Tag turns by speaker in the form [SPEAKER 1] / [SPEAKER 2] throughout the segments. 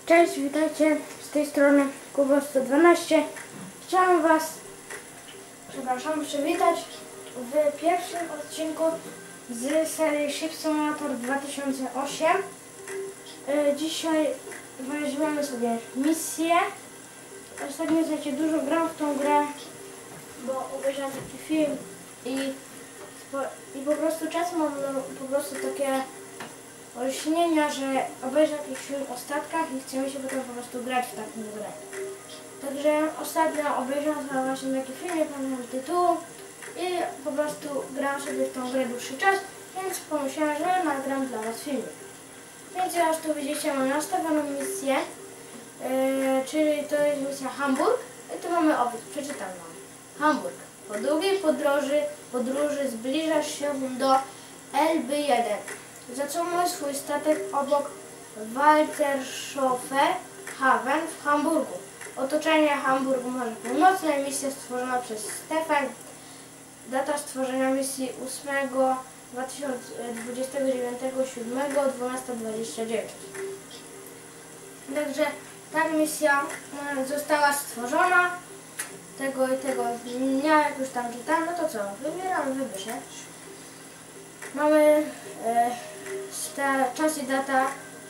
[SPEAKER 1] Cześć, witajcie, z tej strony Kuba 112. Chciałem Was, przywitać w pierwszym odcinku z serii Ship Simulator 2008. Dzisiaj weźmiemy sobie misję. Ostatnio dużo gram w tą grę, bo obejrzałem taki film i po prostu czasem mam takie olśnienia, że obejrzę jakiś film o statkach i chce mi się potem po prostu grać w taką grę. Także ostatnio obejrzałam właśnie taki film, nie pamiętam tytułu i po prostu grałam sobie w tą grę dłuższy czas, więc pomyślałam, że nagram dla Was filmik. Więc jak już tu widzicie, mam nastawioną misję, czyli to jest misja Hamburg i tu mamy opis, przeczytam Wam. Hamburg. Po długiej podróży zbliżasz się do LB1. Zatrzymuj swój statek obok Waltershofer Hafen w Hamburgu. Otoczenie Hamburgu Morze Północne. Misja stworzona przez Stefan. Data stworzenia misji 8.2029.7.12.29. Także ta misja została stworzona tego i tego dnia, jak już tam czytam, no to co? Wybieramy wybierz, nie? Mamy czas i data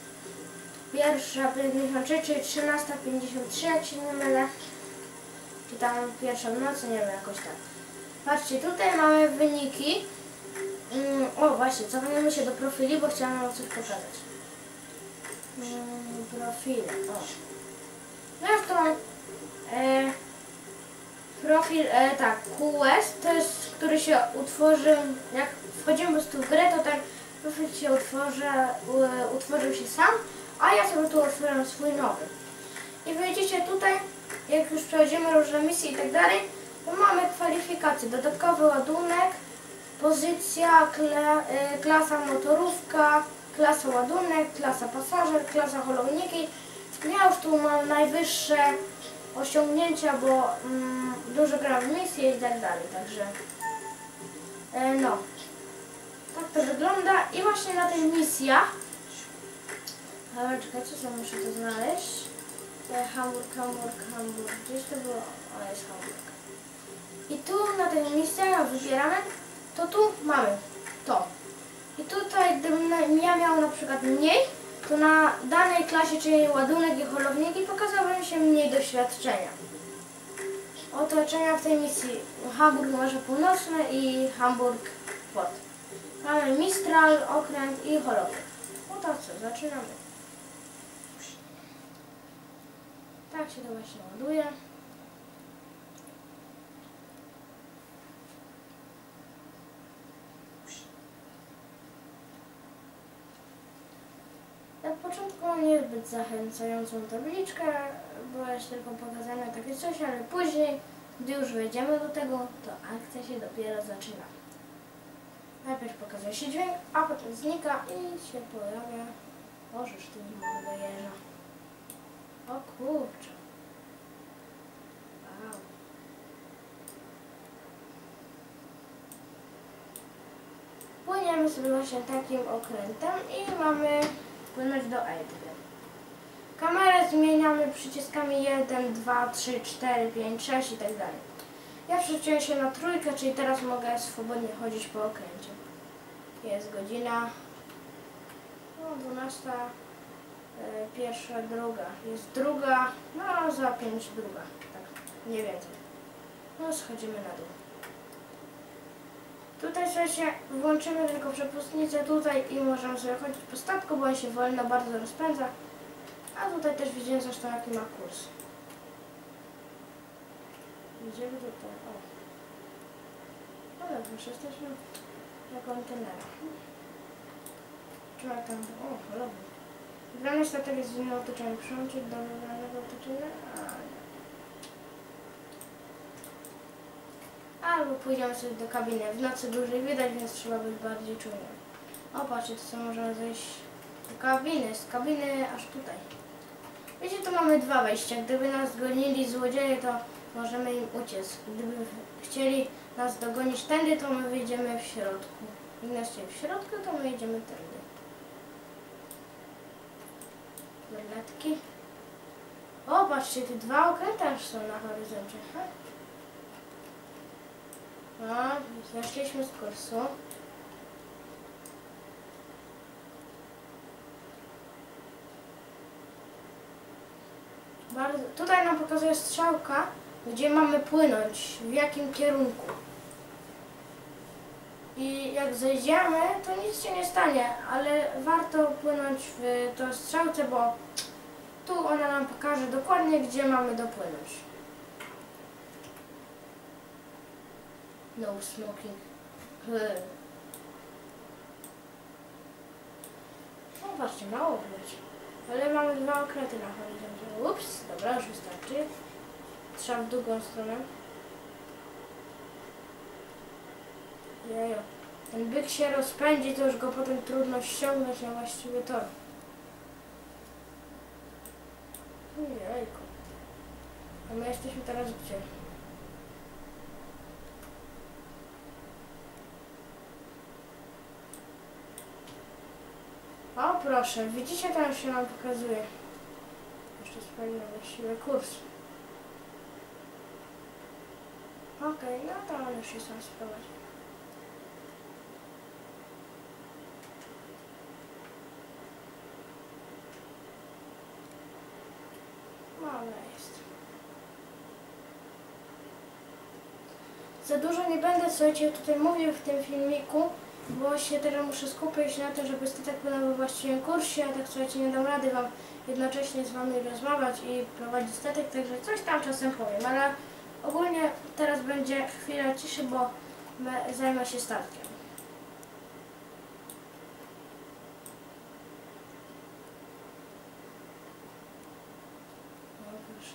[SPEAKER 1] 1:53, czyli 13:53, jak się nie mylę. Czy tam pierwsza w nocy, nie wiem, jakoś tak. Patrzcie, tutaj mamy wyniki. O, właśnie, cofniemy się do profili, bo chciałam wam coś pokazać. Profile, o. No jak to mam profil, tak, QS, to jest, który się utworzył, jak wchodzimy po prostu w grę, to ten profil się utworzył się sam, a ja sobie tu otworzyłem swój nowy. I widzicie tutaj, jak już przechodzimy różne misje i tak dalej, to mamy kwalifikacje, dodatkowy ładunek, pozycja, klasa motorówka, klasa ładunek, klasa pasażer, klasa holowniki. Ja już tu mam najwyższe osiągnięcia, bo dużo gram w misje i tak dalej, także no, tak to wygląda i właśnie na tych misjach, ale czekajcie, co muszę to znaleźć, Hamburg, gdzieś to było, o jest Hamburg. I tu na tych misjach, jak wybieramy, to tu mamy to. I tutaj, gdybym ja miał na przykład mniej, to na danej klasie, czyli ładunek i holowniki, pokazałoby mi się mniej doświadczenia. Otoczenia w tej misji Hamburg Morze Północne i Hamburg Port. Mamy Mistral, okręt i holownik. No to co, zaczynamy. Tak się to właśnie ładuje. Na początku mam niezbyt zachęcającą tabliczkę, bo jest tylko pokazane takie coś, ale później, gdy już wejdziemy do tego, to akcja się dopiero zaczyna. Najpierw pokazuje się dźwięk, a potem znika i się pojawia. Bożeż, tu małego jeża. O kurczę. Wow. Płyniemy sobie właśnie takim okrętem i mamy płynąć do Elby. Kamerę zmieniamy przyciskami 1, 2, 3, 4, 5, 6 i tak dalej. Ja przeciąłem się na trójkę, czyli teraz mogę swobodnie chodzić po okręcie. Jest godzina 12, pierwsza, druga. Jest druga, no za 5 druga, tak, nie więcej. No schodzimy na dół. Tutaj słuchajcie, włączymy tylko przepustnicę tutaj i możemy sobie chodzić po statku, bo on się wolno bardzo rozpędza. A tutaj też widzimy zresztą jaki ma kurs. Idziemy tutaj, o. No dobrze, już jesteśmy na kontenerach. Czy jak tam, o, holownik. Wybrany statek jest w innym otoczeniu. Przyłączyć do wybranego otoczenia? Albo pójdziemy sobie do kabiny. W nocy dłużej widać, więc trzeba być bardziej czujnym. O, patrzcie, to co możemy zejść do kabiny. Z kabiny aż tutaj. Wiecie, tu mamy dwa wejścia. Gdyby nas gonili złodzieje, to możemy im uciec. Gdyby chcieli nas dogonić tędy, to my wyjdziemy w środku. Jak nas chcieli w środku, to my jedziemy tędy. Lornetki. O, patrzcie, te dwa okręty już są na horyzoncie. No, zeszliśmy z kursu. Tutaj nam pokazuje strzałka, gdzie mamy płynąć, w jakim kierunku. I jak zejdziemy, to nic się nie stanie, ale warto płynąć w tą strzałce, bo tu ona nam pokaże dokładnie, gdzie mamy dopłynąć. No smoking. No patrzcie, mało widać. Ale mamy dwa okręty na horyzoncie. Ups, dobra, już wystarczy. Trzeba w drugą stronę. Jejo. Ten byk się rozpędzi, to już go potem trudno ściągnąć na właściwy tor. Jejku. A my jesteśmy teraz gdzie? O proszę, widzicie, tam się nam pokazuje. Jeszcze sprawdzę właściwy kurs. Okej, no to on już się sam sprowadzi. Mała jest. Za dużo nie będę, słuchajcie, tutaj mówił w tym filmiku, bo się teraz muszę skupić na tym, żeby statek płynął we właściwym kursie, a tak, słuchajcie, nie dam rady wam jednocześnie z wami rozmawiać i prowadzić statek, także coś tam czasem powiem, ale ogólnie teraz będzie chwila ciszy, bo zajmę się statkiem. No proszę.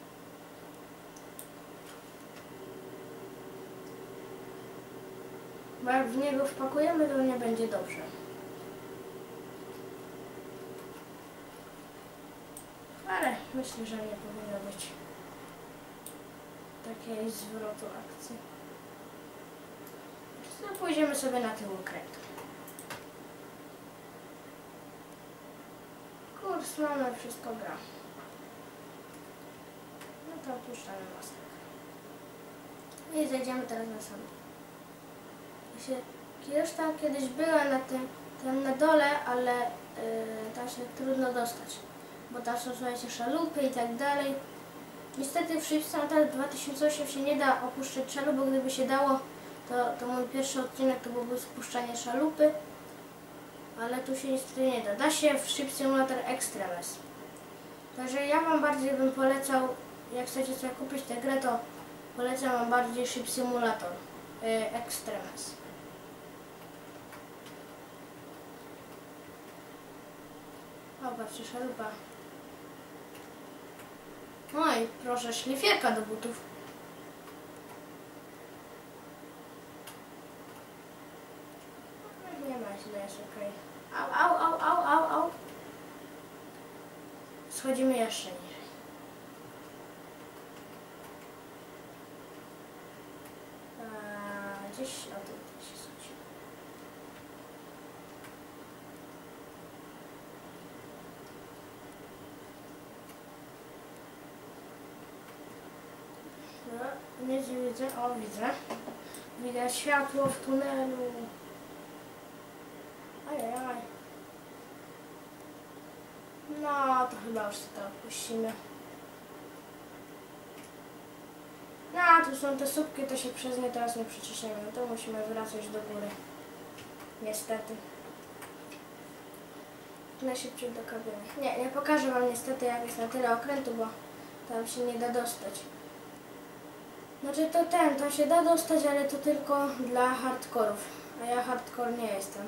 [SPEAKER 1] Bo jak w niego wpakujemy, to nie będzie dobrze. Ale myślę, że nie powinno być takiej zwrotu akcji. No, pójdziemy sobie na tył okrętu. Kurs mamy, wszystko gra. No to opuszczamy mostek. I zejdziemy teraz na sam. Już tam kiedyś była na tym na dole, ale tam się trudno dostać. Bo tam są, słuchajcie, szalupy i tak dalej. Niestety w Shipstunter 2008 się nie da opuszczać szalup, bo gdyby się dało, to mój pierwszy odcinek to byłby spuszczanie szalupy. Ale tu się niestety nie da. Da się w Ship Simulator Extremes. Także ja wam bardziej bym polecał, jak chcecie sobie kupić tę grę, to polecam wam bardziej Ship Simulator Extremes. O, patrzcie, szalupa. No i proszę, szlifierka do butów. Nie ma źle, jest okej. Au, au, au, au, au, au. Schodzimy jeszcze niżej. Gdzieś o tym się schodzi. No, nie widzę. O, widzę. Widać światło w tunelu. Ajajaj. No, to chyba już to opuścimy. No, tu są te słupki, to się przez nie teraz nie przeciśniemy. To musimy wracać do góry. Niestety. Najszybciej do kabiny. Nie pokażę wam niestety, jak jest na tyle okrętu, bo tam się nie da dostać. Znaczy to się da dostać, ale to tylko dla hardkorów. A ja hardcore nie jestem.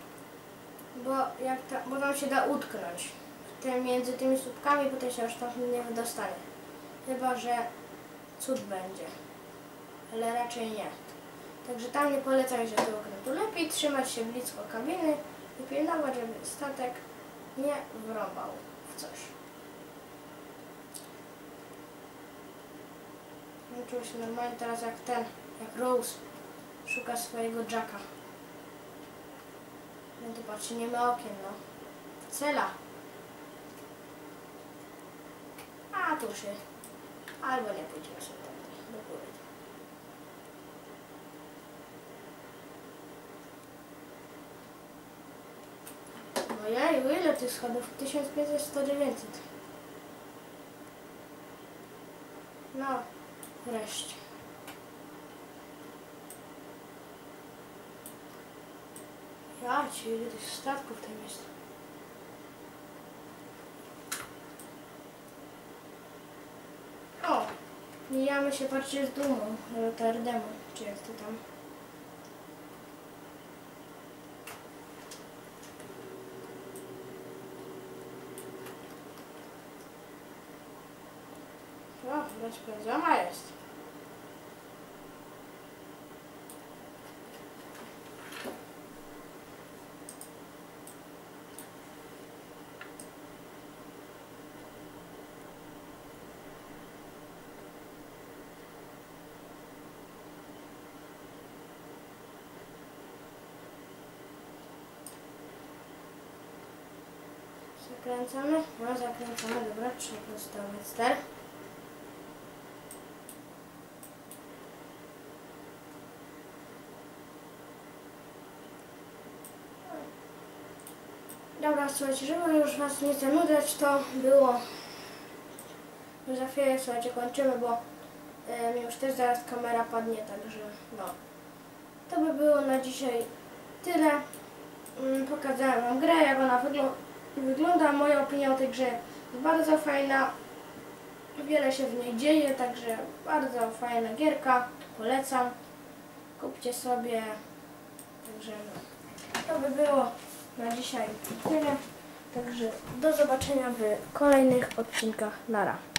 [SPEAKER 1] Bo tam się da utknąć. Między tymi słupkami potem się już tam nie wydostanie. Chyba że cud będzie. Ale raczej nie. Także tam nie polecam iść do tego okrętu. Lepiej trzymać się blisko kabiny i pilnować, żeby statek nie wrąbał w coś. Czuję się normalnie teraz jak Rose szuka swojego Jacka. No to patrzcie, nie ma okien, no. Cela. a tu się albo nie pójdziemy sobie tam do góry. Ojej, ile tych schodów? 1500, 100, 900. No, wreszcie. Ja cię, ile tych statków tam jest. O, mijamy się, patrzcie, z Dumą, Rotterdamu, czy jak to tam. O, rozpędzona jest. Zakręcamy, no zakręcamy, dobra, trzeba prostować ster. Dobra, słuchajcie, żeby już was nie zanudzać, to było, już za chwilę, słuchajcie, kończymy, bo mi już też zaraz kamera padnie, także no. To by było na dzisiaj tyle. Pokazałem wam grę, jak ona wygląda. Moja opinia o tej grze jest bardzo fajna. Wiele się w niej dzieje, także bardzo fajna gierka. Polecam. Kupcie sobie. Także no. To by było na dzisiaj tyle. Także do zobaczenia w kolejnych odcinkach. Nara.